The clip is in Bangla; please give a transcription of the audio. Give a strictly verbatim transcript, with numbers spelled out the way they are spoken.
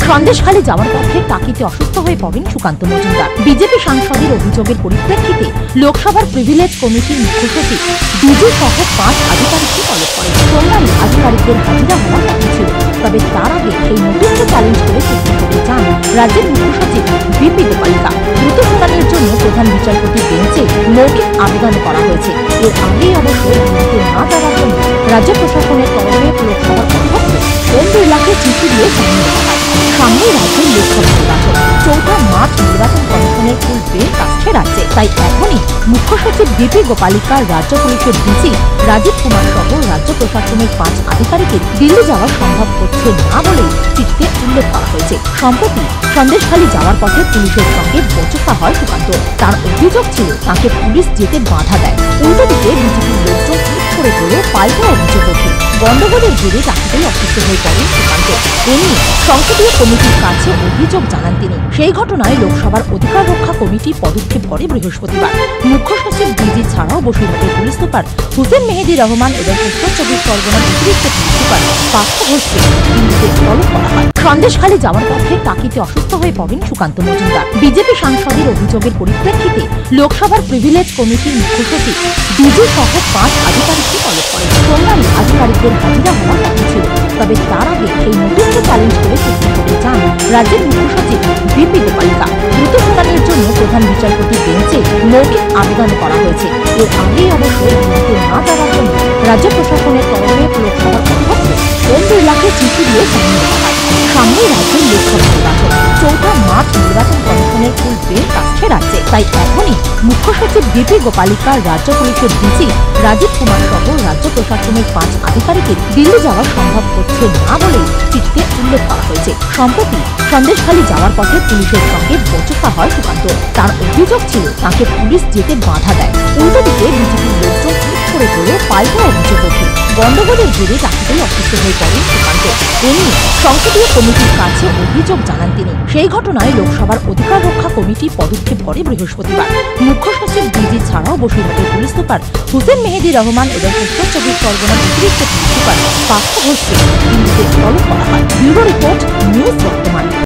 সন্দেশখালী যাওয়ার পথে টাকিতে অসুস্থ হয়ে পড়েন সুকান্ত মজুমদার। বিজেপি সাংসদের অভিযোগের পরিপ্রেক্ষিতে লোকসভার প্রিভিলেজ কমিটির মুখ্য সচিব ডিজি সহ পাঁচ আধিকারিককে তলব করেন। সোমবারই আধিকারিকদের হাজিরা হওয়ার কথা ছিল, তবে তার আগে এই নোটিশকে চ্যালেঞ্জ করে সুপ্রিম কোর্টে যান রাজ্যের মুখ্য সচিব বিপি গোপালিকা। দ্রুত শুনানির জন্য প্রধান বিচারপতির বেঞ্চে মৌখিক আবেদন করা হয়েছে। এর আগেই অবশ্য দিল্লিতে না যাওয়ার জন্য রাজ্য প্রশাসনের তরফে লোকসভার অধ্যক্ষ ওম বিড়লাকে চিঠি দিয়ে জানিয়ে দেওয়া হয়। সামনেই রাজ্যের লোকসভা নির্বাচন, চৌঠা মার্চ নির্বাচন কমিশনের ফুল বেল আসছে রাজ্যে। তাই এখনই মুখ্য সচিব বিপি গোপালিকা, রাজ্য পুলিশের ডিসি রাজীব কুমার সহ রাজ্য প্রশাসনের পাঁচ আধিকারিকের দিল্লি যাওয়া সম্ভব হচ্ছে না বলেই চিঠিতে উল্লেখ করা হয়েছে। সম্প্রতি সন্দেশখালী যাওয়ার পথে পুলিশের সঙ্গে বচসা হয় সুকান্ত। তার অভিযোগ ছিল তাকে পুলিশ যেতে বাধা দেয়। উল্টো দিকে বিজেপির লোকজন ঠিক করে গেলে পাল্টা অভিযোগ ওঠে। গন্ডগোলের জেরে টাকিতেই অসুস্থ হয়ে পড়েন সুকান্ত। এ নিয়ে সংসদীয় কমিটির কাছে অভিযোগ জানান তিনি। সেই ঘটনায় লোকসভার অধিকার রক্ষা কমিটি পদক্ষেপ করে বৃহস্পতিবার। মুখ্য সচিব ডিজি ছাড়াও বসিরহাটের পুলিশ সুপার হুসেন মেহেদি রহমান এবং উত্তর চব্বিশ পরগনার অতিরিক্ত পুলিশ সুপার পার্থ ঘোষকে দিল্লিতে তলব করা হয়। সন্দেশখালী যাওয়ার পথে টাকিতে অসুস্থ হয়ে পড়েন সুকান্ত মজুমদার। বিজেপি সাংসদের অভিযোগের পরিপ্রেক্ষিতে লোকসভার প্রিভিলেজ কমিটির মুখ্য সচিব ডিজি সহ পাঁচ আধিকারিককে তলব করেন। সোমবারই আধিকারিকদের হাজিরা হওয়ার কথা ছিল, তবে তার আগে এই নোটিশকে চ্যালেঞ্জ করে সুপ্রিম কোর্টে যান রাজ্যের মুখ্য সচিব বিপি গোপালিকা। দ্রুত শুনানির জন্য প্রধান বিচারপতির বেঞ্চে মৌখিক আবেদন করা হয়েছে। এর আগেই অবশ্য দিল্লিতে না যাওয়ার জন্য রাজ্য প্রশাসনের তরফে লোকসভার অধ্যক্ষ ওম বিড়লাকে চিঠি দিয়ে জানিয়ে দেওয়া হয়। সামনেই রাজ্যের লোকসভা নির্বাচন, চৌঠা মার্চ নির্বাচন কমিশনের ফুল বেল আসছে রাজ্যে। তাই এখনই মুখ্য সচিব বিপি গোপালিকা, রাজ্য পুলিশের ডিসি রাজীব কুমার সহ রাজ্য প্রশাসনের পাঁচ আধিকারিকের দিল্লি যাওয়া সম্ভব হচ্ছে না বলেই চিঠিতে উল্লেখ করা হয়েছে। সম্প্রতি সন্দেশখালী যাওয়ার পথে পুলিশের সঙ্গে বচসা হয় সুকান্ত। তার অভিযোগ ছিল তাকে পুলিশ যেতে বাধা দেয়। উল্টো দিকে বিজেপির লোকজন ঠিক করে গেলে পাল্টা অভিযোগ ওঠে। গন্ডগোলের জেরে টাকিতেই অসুস্থ হয়ে পড়েন সুকান্ত। এ নিয়ে সংসদীয় কমিটির কাছে অভিযোগ জানান তিনি। সেই ঘটনায় লোকসভার অধিকার রক্ষা কমিটি পদক্ষেপ করে বৃহস্পতিবার। মুখ্য সচিব ডিজি ছাড়াও বসিরহাটের পুলিশ সুপার হুসেন মেহেদি রহমান এবং উত্তর চব্বিশ পরগনার অতিরিক্ত পুলিশ সুপার পার্থ ঘোষকে দিল্লিতে তলব করা হয়। ব্যুরো রিপোর্ট, নিউজ বর্তমান।